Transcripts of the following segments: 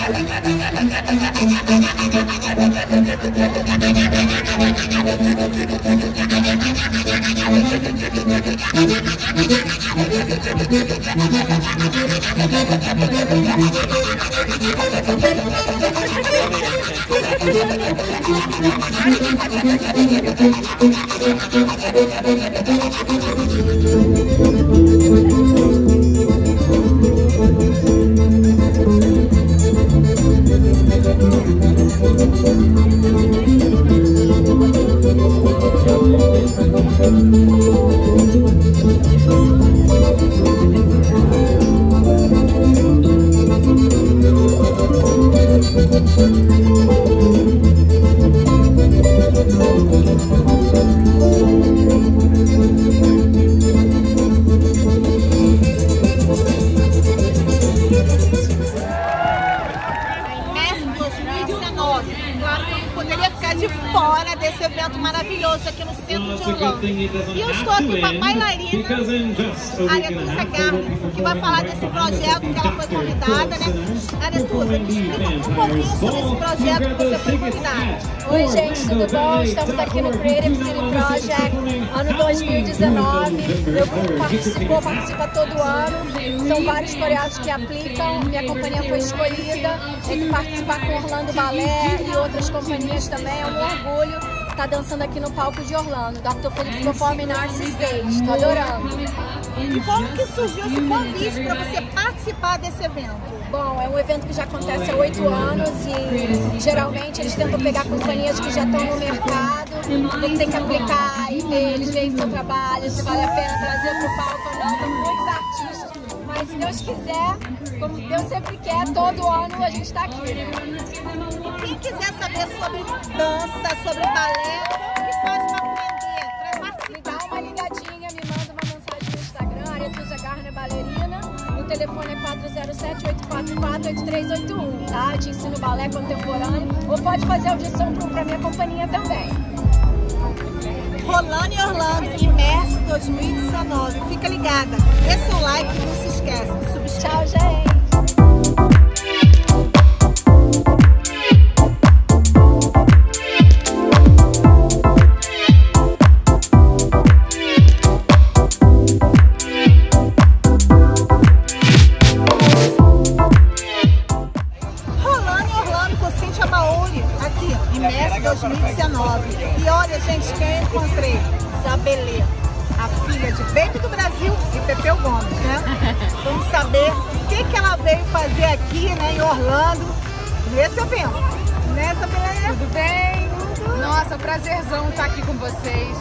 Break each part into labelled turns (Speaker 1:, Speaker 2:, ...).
Speaker 1: Fora desse evento maravilhoso aqui no centro de Orlando. E eu estou aqui com a bailarina Aretusa Garner, que vai falar desse projeto que ela foi convidada, né? Aretusa, me explica um pouquinho sobre esse projeto que você foi convidada.
Speaker 2: Oi gente, tudo bom? Estamos aqui no Creative City Project, ano 2019. Meu grupo participa todo ano. São vários coreógrafos que aplicam. Minha companhia foi escolhida. Tem que participar com Orlando Ballet e outras companhias também. É um orgulho estar dançando aqui no palco de Orlando. Dr. Felipe Performing Arts Stage. Estou adorando.
Speaker 1: E como que surgiu esse convite para você participar desse evento?
Speaker 2: Bom, é um evento que já acontece há 8 anos e geralmente eles tentam pegar companhias que já estão no mercado. Você tem que aplicar e ver, eles veem seu trabalho, se vale a pena trazer para o palco ou não. Tem muitos artistas, mas se Deus quiser, como Deus sempre quer, todo ano a gente está aqui.
Speaker 1: E quem quiser saber sobre dança, sobre balé, como que faz para aprender?
Speaker 2: Me dá uma ligadinha, me manda uma mensagem no Instagram, Aretusa Garner Bailarina. O telefone é 407-844-8381, tá? Eu te ensino balé contemporâneo. Ou pode fazer audição para minha companhia também.
Speaker 1: Rolando em Orlando, Imerse 2019. Fica ligada. Dê seu like e não se esquece.
Speaker 2: Tchau, gente!
Speaker 1: Aqui, Imerse 2019. E olha, gente, quem eu encontrei? Zabelê, a filha de Baby do Brasil e Pepeu Gomes, né? Vamos saber o que ela veio fazer aqui, né, em Orlando, nesse evento. Né, Zabelê?
Speaker 3: Tudo bem? Nossa, prazerzão estar aqui com vocês.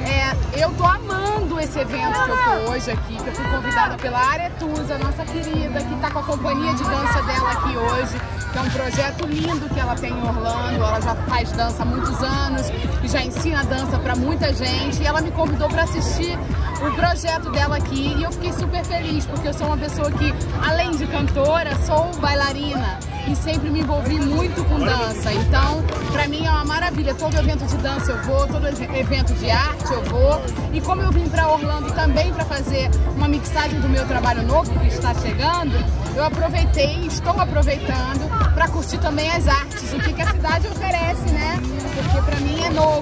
Speaker 3: Eu tô amando esse evento que eu tô hoje aqui, que eu fui convidada pela Aretusa, nossa querida, que tá com a companhia de dança dela aqui hoje, que é um projeto lindo que ela tem em Orlando. Ela já faz dança há muitos anos e já ensina dança pra muita gente, e ela me convidou para assistir o projeto dela aqui, e eu fiquei super feliz, porque eu sou uma pessoa que, além de cantora, sou bailarina e sempre me envolvi muito com dança. Então, pra mim é uma maravilha. Todo evento de dança eu vou, todo evento de arte eu vou. E como eu vim pra Orlando também para fazer uma mixagem do meu trabalho novo que está chegando, eu aproveitei, estou aproveitando para curtir também as artes, o que a cidade oferece, né? Porque pra mim é novo.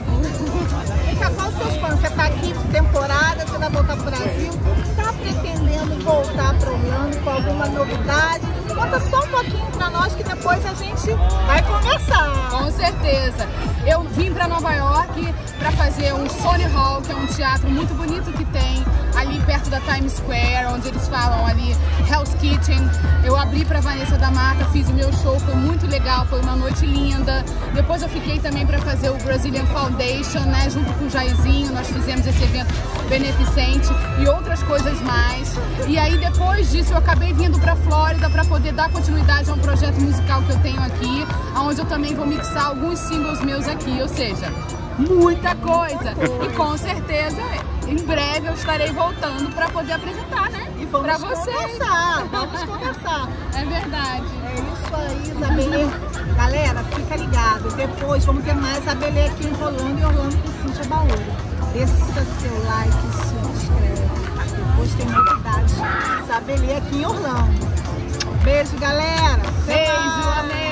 Speaker 1: E qual os seus planos? Você tá aqui de temporada, você vai voltar pro Brasil, tá pretendendo voltar para Orlando com alguma novidade? Conta só um pouquinho pra nós que depois a gente vai conversar.
Speaker 3: Com certeza. Eu vim para Nova York para fazer um Sony Hall, que é um teatro muito bonito que tem ali perto da Times Square, onde eles falam ali Hell's Kitchen. Eu abri para Vanessa da Mata, fiz o meu show, foi muito legal, foi uma noite linda. Depois eu fiquei também para fazer o Brazilian Foundation, né, junto com o Jairzinho. Nós fizemos esse evento beneficente e outras coisas mais. E aí depois disso eu acabei vindo para Flórida para poder dar continuidade a um projeto musical que eu tenho aqui, onde eu também vou mixar alguns singles meus aqui, ou seja, muita coisa. E com certeza, em breve eu estarei voltando para poder apresentar, né?
Speaker 1: E vamos
Speaker 3: pra vocês.
Speaker 1: Conversar, vamos conversar.
Speaker 3: É verdade.
Speaker 1: É isso aí, Zabelê. Galera, fica ligado. Depois vamos ter mais Zabelê aqui enrolando e Orlando com Cíntia Baolho. Deixa seu like, se inscreve. Depois tem novidades. Zabelê aqui em Orlando. Beijo, galera.
Speaker 3: Beijo, amém.